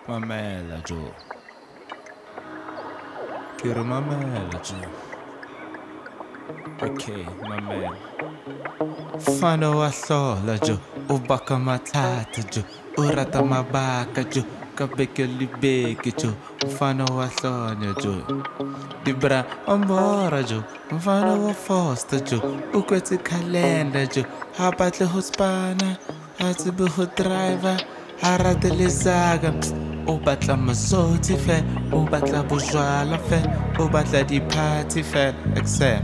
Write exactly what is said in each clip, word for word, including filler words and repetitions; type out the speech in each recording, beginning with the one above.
Mamela Joe. Kiri mamela Joe. Okay, mamela. Fana wa hlola Joe, u baka matlhata Joe, u rata mabaka Joe, ka beke libeke Joe, mfana wa hlonya Joe. Dibra ambora Joe, mfana wa foster Joe, u kwetse calendar Joe, ha batle ho spana, ha tsebe ho driver, ha rate le zaga. O batla masoti fe, o batla bojwala fe, o batla di party fe, exam.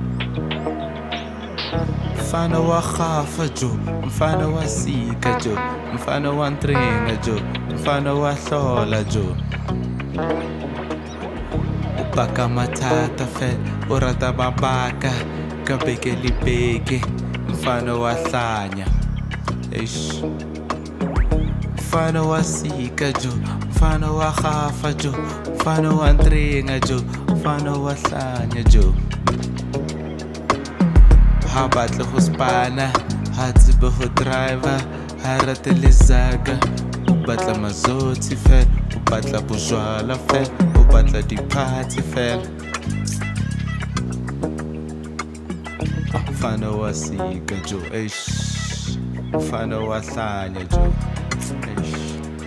Mfana wa khafa Joe, mfana wa sika Joe, mfana wa ntringa Joe, mfana wa hlola Joe. U baka mathata fe, u rata mabaka, ka beke libeke, mfana wa hlanya. Eish. Mfana wa sika Joe, mfana wa khafa Joe, mfana wa ntringa Joe, mfana wa hlanya Joe. Ha batle ho spana, ha tsebe ho driver, ha rate le zaga. O batla mazoti fe, o batla bojwala fe, o batla di party fe. Mfana wa sika Joe, eish. Mfana wa hlanya Joe, eish.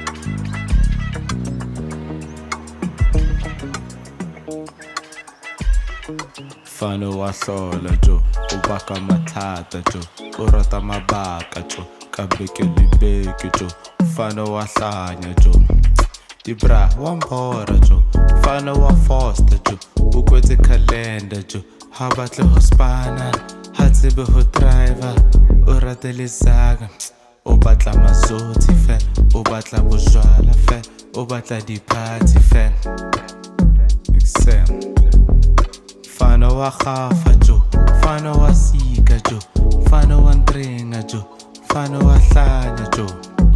Mfana wa hlola Joe, u baka mathata Joe, u rata mabaka Joe, ka beke libeke Joe, mfana wa hlanya Joe. Dibra wa mbora Joe, mfana wa foster Joe, u kwetse calendar Joe, ha batle ho spana, ha tsebe ho driver, u rate le zaga. O batla mazoti fe, o batla bojwala fe, o batla di party fe. Exam. Mfana wa khafa Joe, mfana wa sika Joe, mfana wa ntringa Joe, mfana wa hlanya Joe.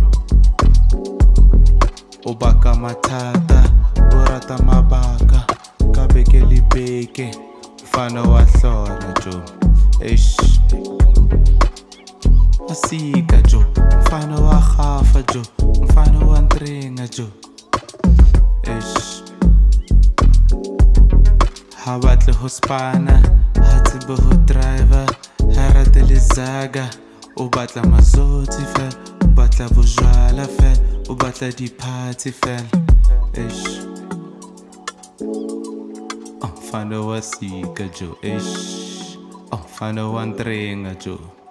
U baka mathata, u rata mabaka, ka beke libeke, mfana wa hlola Joe. Eish. Asika Joe, mfana wa khafa Joe, mfana wa ntringa Joe. Eish. Ha batle ho spana, ha tsebe ho driver, ha rate le zaga. O batla mazoti fe, o batla bojwala fe, o batla di party fe. Eish. Oh, mfana wa sika Joe, eish. Oh, mfana wa ntringa Joe.